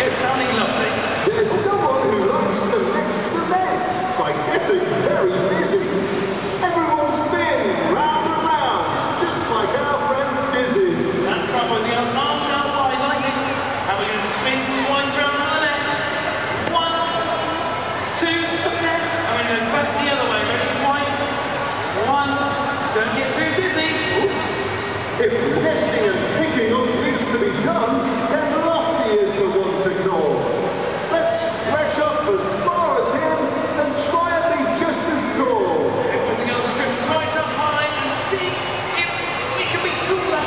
Good, sounding lovely. There's someone who likes to mix cement by getting very busy. Everyone's spinning round and round, just like our friend Dizzy. That's right, boys and girls. Arms out wide like this. And we're going to spin twice round to the left. 1, 2, stop there. And we're going to back the other way. Ready? Twice. 1. Don't get too dizzy. Ooh. If lifting and picking up needs to be done, then Lofty is the one to call. Let's stretch up as far as him and try and be just as tall. Okay, boys and girls, stretch right up high and see if we can be taller.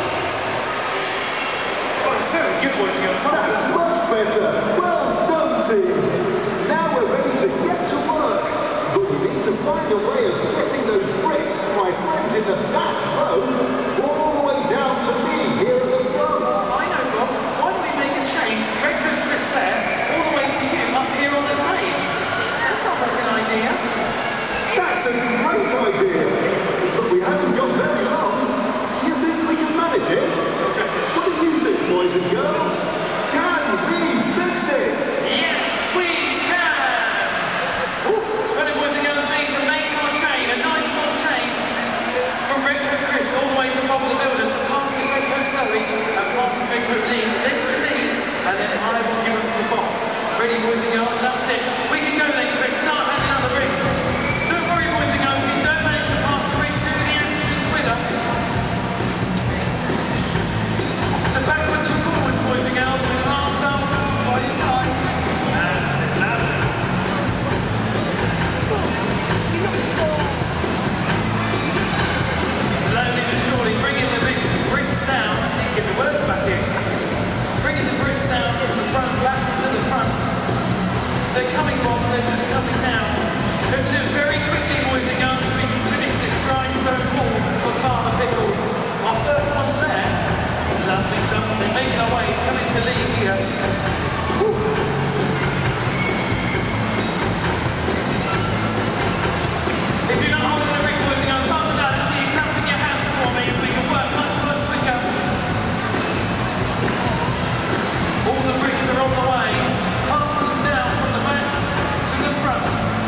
Oh, very good, boys and girls. That's much better. Well done, team. Now we're ready to get to work. But we need to find a way of getting those bricks from my friends in the back row all the way down to me here at the front. I know, Bob. Why don't we make a chain from Red Coat Chris there all the way to you up here on the stage? That sounds like an idea. That's a great idea. But we haven't got very long. Do you think we can manage it? What do you think, boys and girls? Can we fix it? Yes, we can! Well, boys and girls, we need to make our chain, a nice long chain, from Red Coat Chris all the way to Bob the Builder, so past the Red Coat Zoe, and past the Red Coat Lee, then to me, and then I will give them to Bob. Ready, boys and girls? That's it. We can go then, Chris. Start handing out the bricks. Don't worry, boys and girls, if you don't manage to pass the brick through the entrance with us. So backwards and forwards, boys and girls, with arms up, body tight. That's it, that's it. Slowly but surely, bringing the big bricks down. Get the words back in. Bringing the bricks down from the front, back to the front. They're coming, Bob, they're just coming down. We have to do it very quickly, boys and girls, so we can finish this dry stone wall for Father Pickles. Our first one's there. Lovely stuff. They're making our way. It's coming to Lee here. Woo. If you're not holding the brick, boys and girls, come down and see you clapping your hands for me so we can work much, much quicker. All the bricks are on the way. Passing them down from the back to the front.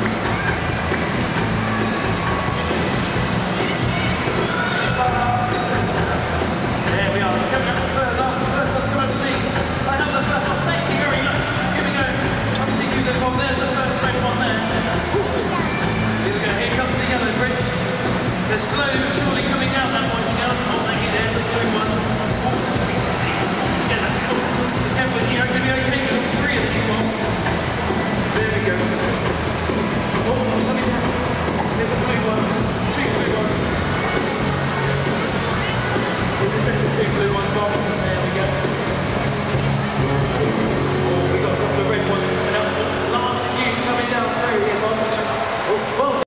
There we are. Coming up the first one's got to be. I have the first one. Thank you very much. Here we go. Up to you, then, Bob. There's the first red one there. Here we go. Here comes the yellow brick. They're slowly but surely coming down that one. Oh, thank you. There's the blue one. Get that. Careful, you know, going to be okay.